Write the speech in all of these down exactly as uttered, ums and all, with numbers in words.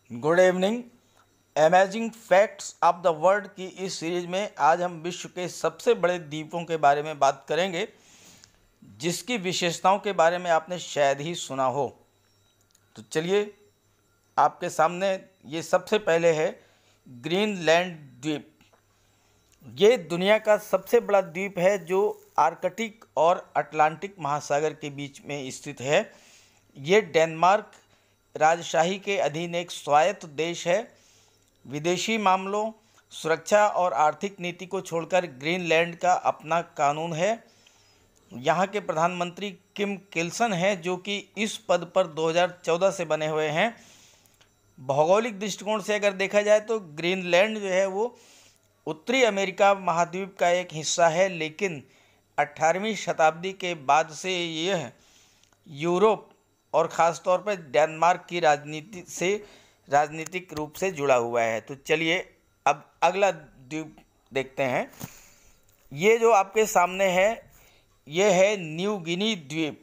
Good evening. Amazing facts of the world की इस series में आज हम विश्व के सबसे बड़े द्वीपों के बारे में बात करेंगे, जिसकी विशेषताओं के बारे में आपने शायद ही सुना हो। तो चलिए, आपके सामने ये सबसे पहले है ग्रीनलैंड द्वीप। ये दुनिया का सबसे बड़ा द्वीप है जो आर्कटिक और अटलांटिक महासागर के बीच में स्थित है। ये डेनमार्क राजशाही के अधीन एक स्वायत्त देश है। विदेशी मामलों, सुरक्षा और आर्थिक नीति को छोड़कर ग्रीनलैंड का अपना कानून है। यहाँ के प्रधानमंत्री किम किल्सन हैं, जो कि इस पद पर दो हज़ार चौदह से बने हुए हैं। भौगोलिक दृष्टिकोण से अगर देखा जाए तो ग्रीनलैंड जो है वो उत्तरी अमेरिका महाद्वीप का एक हिस्सा है, लेकिन अठारहवीं शताब्दी के बाद से यह यूरोप और ख़ास तौर पर डेनमार्क की राजनीति से राजनीतिक रूप से जुड़ा हुआ है। तो चलिए अब अगला द्वीप देखते हैं। ये जो आपके सामने है ये है न्यू गिनी द्वीप।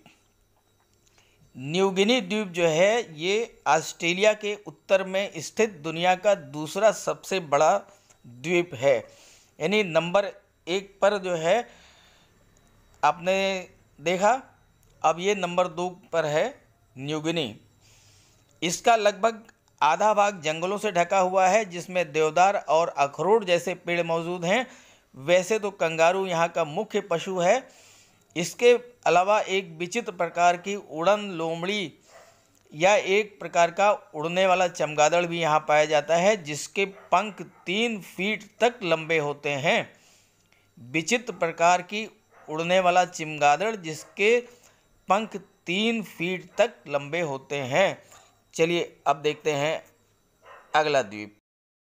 न्यू गिनी द्वीप जो है ये ऑस्ट्रेलिया के उत्तर में स्थित दुनिया का दूसरा सबसे बड़ा द्वीप है। यानी नंबर एक पर जो है आपने देखा, अब ये नंबर दो पर है न्यू गिनी। इसका लगभग आधा भाग जंगलों से ढका हुआ है, जिसमें देवदार और अखरोट जैसे पेड़ मौजूद हैं। वैसे तो कंगारू यहाँ का मुख्य पशु है। इसके अलावा एक विचित्र प्रकार की उड़न लोमड़ी या एक प्रकार का उड़ने वाला चमगादड़ भी यहाँ पाया जाता है, जिसके पंख तीन फीट तक लंबे होते हैं। विचित्र प्रकार की उड़ने वाला चमगादड़ जिसके पंख तीन फीट तक लंबे होते हैं। चलिए अब देखते हैं अगला द्वीप।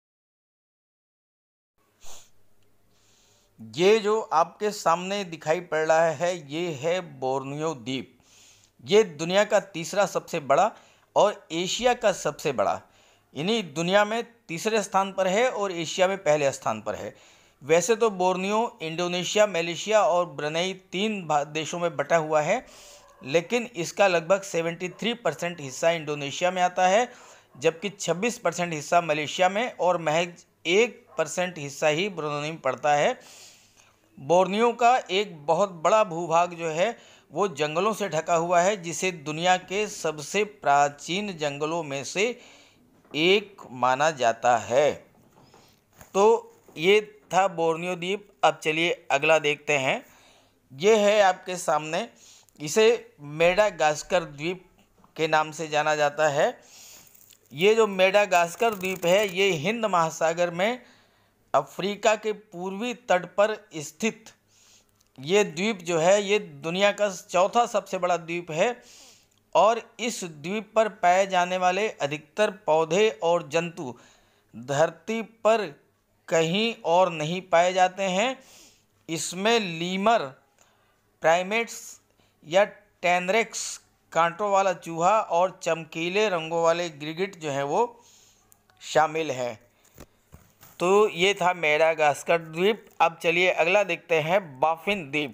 ये जो आपके सामने दिखाई पड़ रहा है ये है बोर्नियो द्वीप। ये दुनिया का तीसरा सबसे बड़ा और एशिया का सबसे बड़ा, यानी दुनिया में तीसरे स्थान पर है और एशिया में पहले स्थान पर है। वैसे तो बोर्नियो इंडोनेशिया, मलेशिया और ब्रुनेई तीन देशों में बटा हुआ है, लेकिन इसका लगभग तिहत्तर परसेंट हिस्सा इंडोनेशिया में आता है, जबकि छब्बीस परसेंट हिस्सा मलेशिया में और महज एक परसेंट हिस्सा ही ब्रुनेई में पड़ता है। बोर्नियो का एक बहुत बड़ा भूभाग जो है वो जंगलों से ढका हुआ है, जिसे दुनिया के सबसे प्राचीन जंगलों में से एक माना जाता है। तो ये था बोर्नियो द्वीप। अब चलिए अगला देखते हैं। ये है आपके सामने, इसे मेडागास्कर द्वीप के नाम से जाना जाता है। ये जो मेडागास्कर द्वीप है ये हिंद महासागर में अफ्रीका के पूर्वी तट पर स्थित ये द्वीप जो है ये दुनिया का चौथा सबसे बड़ा द्वीप है, और इस द्वीप पर पाए जाने वाले अधिकतर पौधे और जंतु धरती पर कहीं और नहीं पाए जाते हैं। इसमें लीमर, प्राइमेट्स या टेनरेक्स, कांटों वाला चूहा और चमकीले रंगों वाले गिरगिट जो है वो शामिल हैं। तो ये था मेडागास्कर द्वीप। अब चलिए अगला देखते हैं बाफिन द्वीप।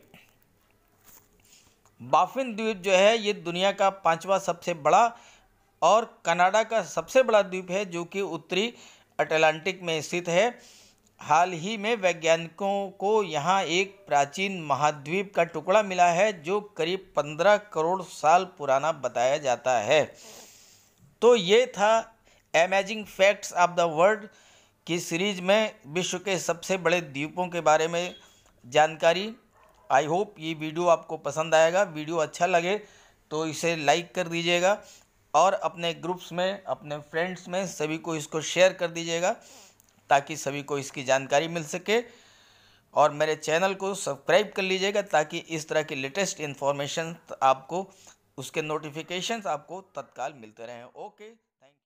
बाफिन द्वीप जो है ये दुनिया का पांचवा सबसे बड़ा और कनाडा का सबसे बड़ा द्वीप है, जो कि उत्तरी अटलांटिक में स्थित है। हाल ही में वैज्ञानिकों को यहाँ एक प्राचीन महाद्वीप का टुकड़ा मिला है, जो करीब पंद्रह करोड़ साल पुराना बताया जाता है। तो ये था amazing facts of the world की सीरीज में विश्व के सबसे बड़े द्वीपों के बारे में जानकारी। आई होप ये वीडियो आपको पसंद आएगा। वीडियो अच्छा लगे तो इसे लाइक कर दीजिएगा और अपने ग्रुप्स में, अपने फ्रेंड्स में सभी को इसको शेयर कर दीजिएगा, ताकि सभी को इसकी जानकारी मिल सके। और मेरे चैनल को सब्सक्राइब कर लीजिएगा, ताकि इस तरह की लेटेस्ट इन्फॉर्मेशन आपको, उसके नोटिफिकेशंस आपको तत्काल मिलते रहें। ओके।